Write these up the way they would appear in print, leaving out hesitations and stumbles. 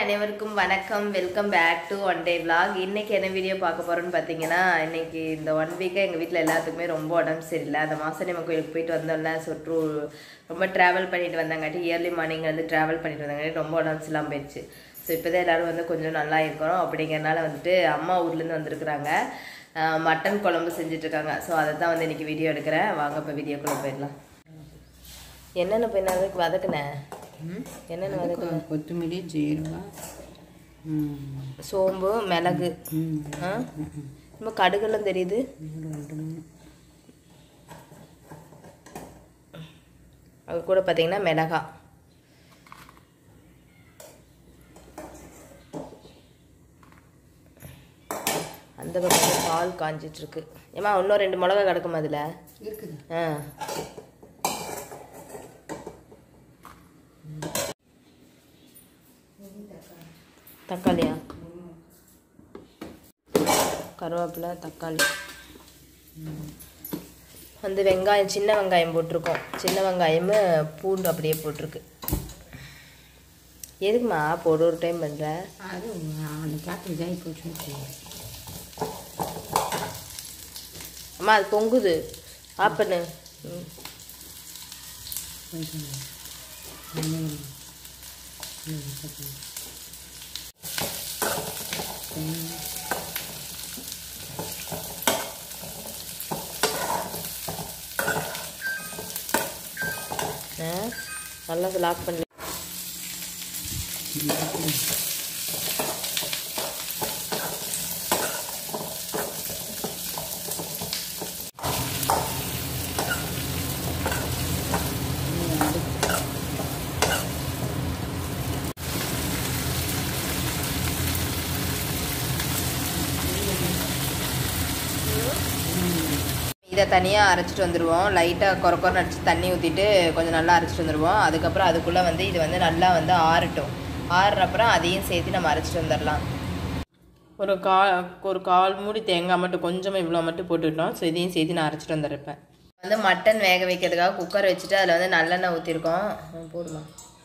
அனைவருக்கும் வணக்கம். Welcome back to one day vlog. இன்னைக்கு என்ன வீடியோ பார்க்க போறோம்னு பார்த்தீங்கன்னா, இன்னைக்கு இந்த 1 வீக்காக எங்கள் வீட்டில் எல்லாத்துக்குமே ரொம்ப உடம்பு சரியில்லை. அந்த மாசாணியம்மன் கோயிலுக்கு போயிட்டு வந்தோம்ல, ரொம்ப ட்ராவல் பண்ணிட்டு வந்தாங்காட்டி இயர்லி மார்னிங் வந்து ட்ராவல் பண்ணிட்டு வந்தாங்காட்டி ரொம்ப உடம்பு சரியில்லாமல் போயிடுச்சு. ஸோ இப்போ தான் எல்லோரும் வந்து கொஞ்சம் நல்லா இருக்கிறோம். அப்படிங்கிறனால வந்துட்டு அம்மா ஊர்லேருந்து வந்துருக்குறாங்க. மட்டன் குழம்பு செஞ்சிட்ருக்காங்க. ஸோ அதை தான் வந்து இன்றைக்கி வீடியோ எடுக்கிறேன். வாங்க இப்போ வீடியோக்குள்ளே போயிடலாம். என்னென்ன பின்னாதுக்கு வதக்குனேன்? என்னென்ன வதக்குனேன்? கொத்தமல்லி, ஜீரகம், சோம்பு, மிளகு, இப்போ கடுகுலாம் தெரியுது. அது கூட பார்த்தீங்கன்னா மிளகா, அந்த பக்கம் பால் காஞ்சிட்ருக்கு. ஏமா இன்னும் 2 மிளகா கிடக்குமா அதில்? இருக்குது. தக்காளியா? கருவேப்பிலை, தக்காளி வந்து வெங்காயம், சின்ன வெங்காயம் போட்டிருக்கோம். சின்ன வெங்காயம், பூண்டு அப்படியே போட்டிருக்கு. எதுக்குமா போடு ஒரு டைம் பண்ணுற? அது அந்த பாட்டு இதாகி போச்சு. அம்மா அது பொங்குது, ஆஃப் பண்ணு. நல்லா லாக் பண்ணி இதை தனியாக அரைச்சிட்டு வந்துடுவோம். லைட்டாக கொரன்னு அடிச்சு தண்ணி ஊற்றிட்டு கொஞ்சம் நல்லா அரைச்சிட்டு வந்துடுவோம். அதுக்கப்புறம் அதுக்குள்ளே வந்து இது வந்து நல்லா வந்து ஆறட்டும். ஆறுறப்புறம் அதையும் சேர்த்து நம்ம அரைச்சிட்டு வந்துடலாம். ஒரு கால் மூடி தேங்காய் மட்டும் கொஞ்சமாக இவ்வளோ மட்டும் போட்டுக்கிட்டோம். ஸோ இதையும் சேர்த்து நான் அரைச்சிட்டு வந்துருப்பேன். வந்து மட்டன் வேக வைக்கிறதுக்காக குக்கர் வச்சுட்டு அதில் வந்து நல்லெண்ணெய் ஊற்றிருக்கோம். போடுமா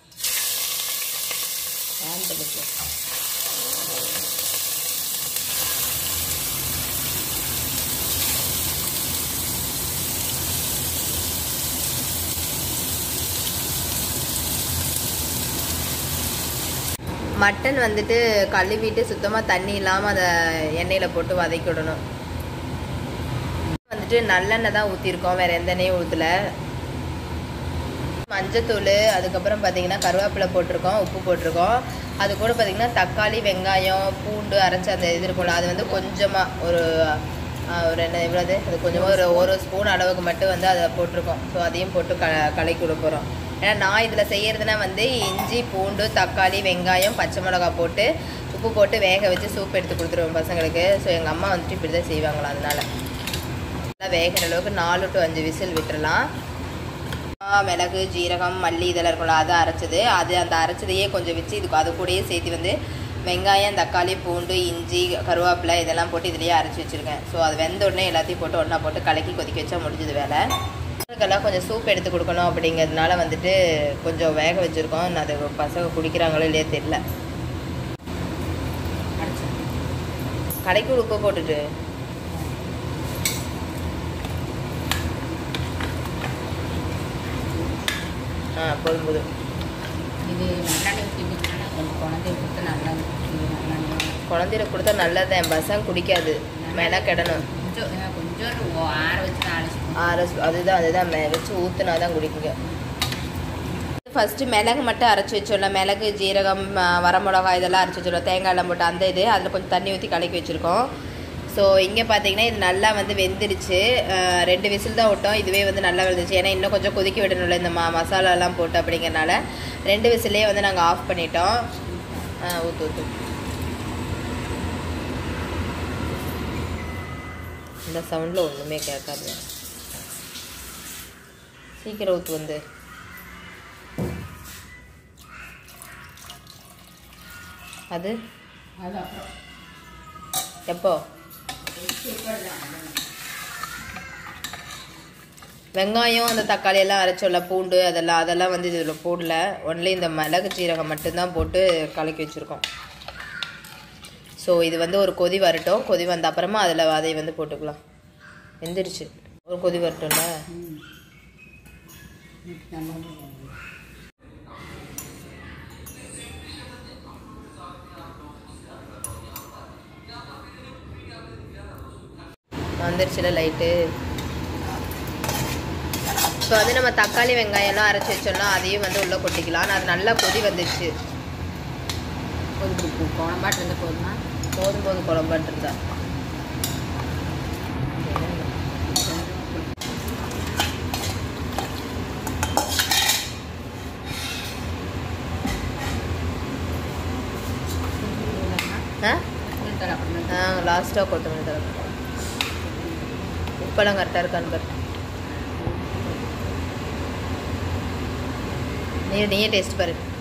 மட்டன் வந்துட்டு கழுவிட்டு சுத்தமாக தண்ணி இல்லாமல் அதை எண்ணெயில் போட்டு வதக்கி விடணும். வந்துட்டு நல்லெண்ணெய் தான் ஊற்றிருக்கோம், வேறு எந்த எண்ணெயும் ஊற்றலை. மஞ்சத்தூள், அதுக்கப்புறம் பார்த்தீங்கன்னா கருவேப்பிலை போட்டிருக்கோம், உப்பு போட்டிருக்கோம். அது கூட பார்த்தீங்கன்னா தக்காளி, வெங்காயம், பூண்டு அரைச்சி அந்த இது இருக்கும்ல, அது வந்து கொஞ்சமாக ஒரு என்ன இவ்வளோது, அது கொஞ்சமாக ஒரு ஸ்பூன் அளவுக்கு மட்டும் வந்து அதை போட்டிருக்கோம். ஸோ அதையும் போட்டு கலக்கி விட போகிறோம். ஏன்னா நான் இதில் செய்கிறதுனா வந்து இஞ்சி, பூண்டு, தக்காளி, வெங்காயம், பச்சை மிளகா போட்டு உப்பு போட்டு வேக வச்சு சூப் எடுத்து கொடுத்துருவோம் பசங்களுக்கு. ஸோ எங்கள் அம்மா வந்துட்டு இப்படி தான் செய்வாங்களா, அதனால் நல்லா வேகிற அளவுக்கு 4 to 5 விசில் விட்டுறலாம். மிளகு, ஜீரகம், மல்லி இதெல்லாம் இருக்கும்ல, அதை அரைச்சது, அந்த அரைச்சதையே கொஞ்சம் வச்சு இதுக்கு அது கூடயே சேர்த்து வந்து வெங்காயம், தக்காளி, பூண்டு, இஞ்சி, கருவேப்பிலை இதெல்லாம் போட்டு இதுலேயே அரைச்சி வச்சுருக்கேன். ஸோ அது வெந்த உடனே எல்லாத்தையும் போட்டு ஒன்றா போட்டு கலக்கி கொதிக்க வச்சா முடிஞ்சது வேலை. இதுக்கெல்லாம் கொஞ்சம் சூப் எடுத்து கொடுக்கணும் அப்படிங்கிறதுனால வந்துட்டு கொஞ்சம் வேக வச்சுருக்கோம். அது பசங்க குடிக்கிறாங்களோ இல்லையே தெரியல. கடைக்கு உப்பு போட்டுட்டு போதும் போதும். இது குழந்தையில கொடுத்தா நல்லது. என் பசங்க குடிக்காது, மேலே கிடணும். அதுதான் வச்சு ஊற்றுனா தான் குடிக்குங்க. ஃபஸ்ட்டு மிளகு மட்டும் அரைச்சி வச்சிடலாம். மிளகு, ஜீரகம், வரமிளகாய் இதெல்லாம் அரைச்சி வச்சிடலாம். தேங்காயெல்லாம் போட்டு அந்த இது அதில் கொஞ்சம் தண்ணி ஊற்றி கலக்கி வச்சுருக்கோம். ஸோ இங்கே பார்த்தீங்கன்னா இது நல்லா வந்து வெந்துருச்சு. 2 விசில் தான் விட்டோம். இதுவே வந்து நல்லா வெந்துருச்சு. ஏன்னா இன்னும் கொஞ்சம் கொதிக்க விடணும்ல இந்த மசாலாலாம் போட்டு, அப்படிங்கிறனால 2 விசிலே வந்து நாங்கள் ஆஃப் பண்ணிட்டோம். ஊற்று இந்த சவுண்டில் ஒன்றுமே கேட்காது. சீக்கிரம் ஊற்று வந்து. அது எப்போ வெங்காயம் அந்த தக்காளி எல்லாம் அரைச்சோல்ல, பூண்டு அதெல்லாம் வந்து இதில் போடல. ஒன்லி இந்த மிளகு சீரகம் மட்டும்தான் போட்டு கலக்கி வச்சுருக்கோம். ஸோ இது வந்து ஒரு கொதி வரட்டும். கொதி வந்த அப்புறமா அதில் அதை வந்து போட்டுக்கலாம். வெந்துருச்சு. ஒரு கொதி வரட்டும்ல. வந்துருச்சுல லைட்டு. இப்போ வந்து நம்ம தக்காளி வெங்காயம்லாம் அரைச்சி வச்சோம்னா அதையும் வந்து உள்ளே கொட்டிக்கலாம். அது நல்லா கொதி வந்துடுச்சு. குழம்பாட்டு இருந்தால் போதுமா? போது குழம்பாட்டு இருந்தா. லாஸ்ட்டாக கொத்தமல்லி தர. உப்பெல்லாம் கரெக்டாக இருக்கான்னு பாரு. நீயே டேஸ்ட் பாரு.